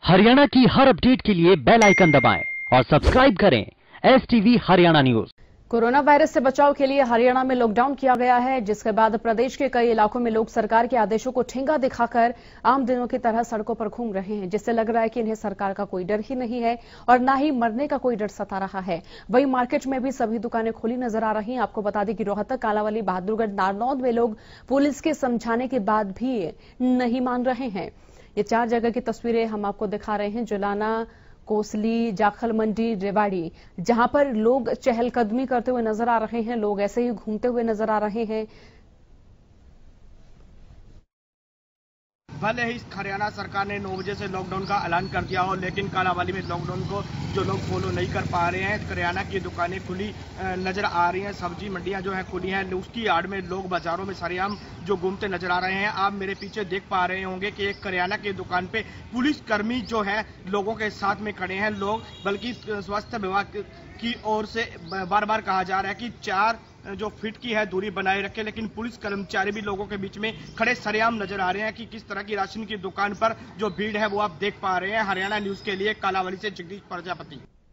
हरियाणा की हर अपडेट के लिए बेल आइकन दबाएं और सब्सक्राइब करें STV Haryana news. Corona virus से बचाव के लिए हरियाणा में लॉकडाउन किया गया है, जिसके बाद प्रदेश के कई इलाकों में लोग सरकार के आदेशों को ठेंगा दिखाकर आम दिनों की तरह सड़कों पर घूम रहे हैं, जिससे लग रहा है कि इन्हें सरकार का कोई डर ही नहीं है और न ही मरने का कोई डर सता रहा है। वहीं मार्केट में भी सभी दुकानें खुली नजर आ रही हैं। आपको बता दें कि रोहतक, कालांवाली, बहादुरगढ़, नारनौंद में लोग पुलिस के समझाने के बाद भी नहीं मान रहे हैं। ये 4 जगह की तस्वीरें हम आपको दिखा रहे हैं। जुलाना, कोसली, जाखल मंडी, रेवाड़ी, जहां पर लोग चहलकदमी करते हुए नजर आ रहे हैं, लोग ऐसे ही घूमते हुए नजर आ रहे हैं। भले ही हरियाणा सरकार ने 9 बजे से लॉकडाउन का ऐलान कर दिया हो, लेकिन कालांवाली में लॉकडाउन को जो लोग फॉलो नहीं कर पा रहे हैं। करियाना की दुकानें खुली नजर आ रही हैं, सब्जी मंडियां जो है खुली हैं, उसकी आड़ में लोग बाजारों में सरेआम जो घूमते नजर आ रहे हैं। आप मेरे पीछे देख पा रहे होंगे कि एक करियाना की दुकान पे पुलिसकर्मी जो है लोगों के साथ में खड़े हैं। लोग बल्कि स्वास्थ्य विभाग की ओर से बार बार कहा जा रहा है कि 4 जो फीट की है दूरी बनाए रखे, लेकिन पुलिस कर्मचारी भी लोगों के बीच में खड़े सरेआम नजर आ रहे हैं कि किस तरह की राशन की दुकान पर जो भीड़ है वो आप देख पा रहे हैं। हरियाणा न्यूज के लिए कालांवाली से जगदीश प्रजापति।